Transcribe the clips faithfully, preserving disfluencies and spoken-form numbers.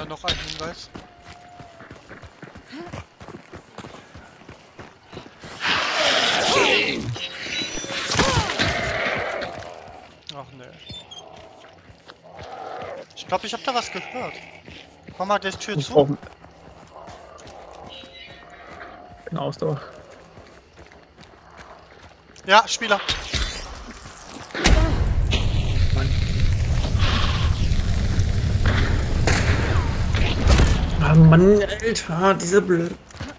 noch ein Hinweis. Ach ne. Ich glaube, ich habe da was gehört. Mach mal die Tür zu. Brauchen... Genau, Ausdauer. Ja, Spieler. Mann. Ah, Mann, Alter, diese blöde.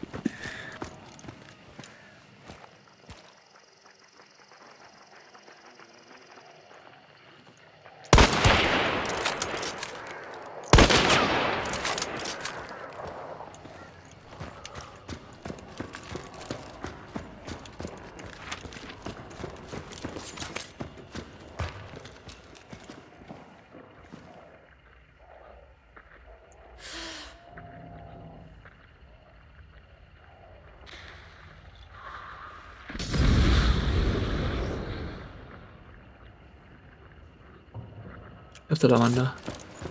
Öfter der Mann da.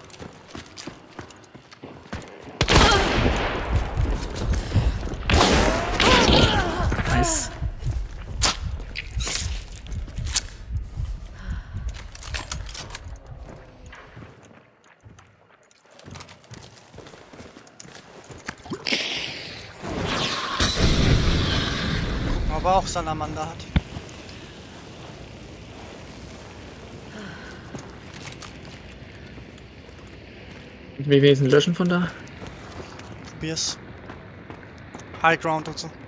Nice. Aber auch Salamander hat. Wie wenigstens löschen von da? Probier's. High Ground und so.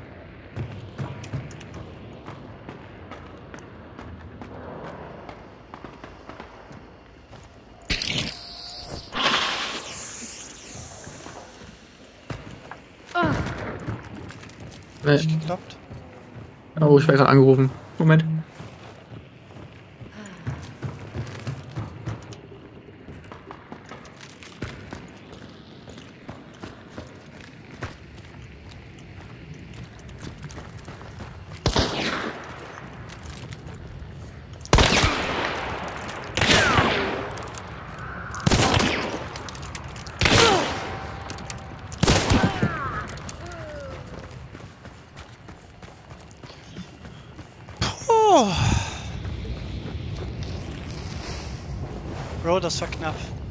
Nee. Nicht geklappt. Oh, ich werde gerade angerufen. Moment. Bro, das war knapp.